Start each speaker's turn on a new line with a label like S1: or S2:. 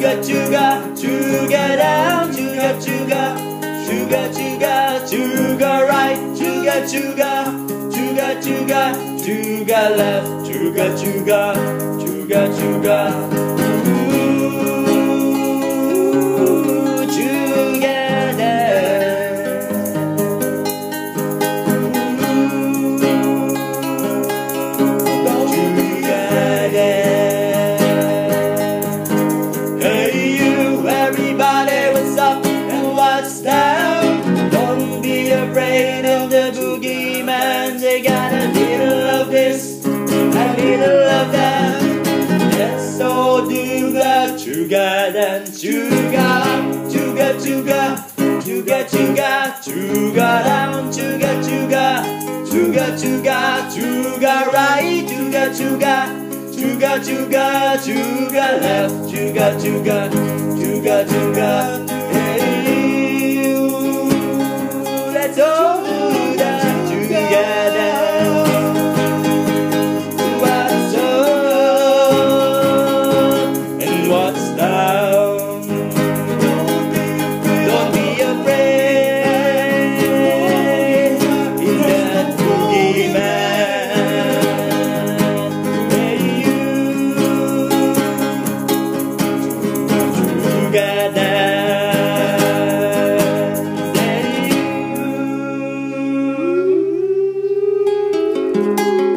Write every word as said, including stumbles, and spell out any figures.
S1: chuga, chuga, chuga down, chuga, chuga, chuga, chuga, chuga right, chuga, chuga, chuga, chuga, chuga left, chuga, chuga, chuga, chuga. Ooh, together. Afraid of the boogeyman. They got a little of this, a little of that. Let's all do the chuga and chuga, chuga, chuga, chuga, chuga, chuga down, chuga, chuga, chuga, chuga, chuga right, chuga, chuga, chuga, chuga, chuga left, chuga, chuga, chuga, chuga. Hey. Let's all do that together. What's up and what's down? Don't be afraid in that boogeyman. Hey, you together. Thank you.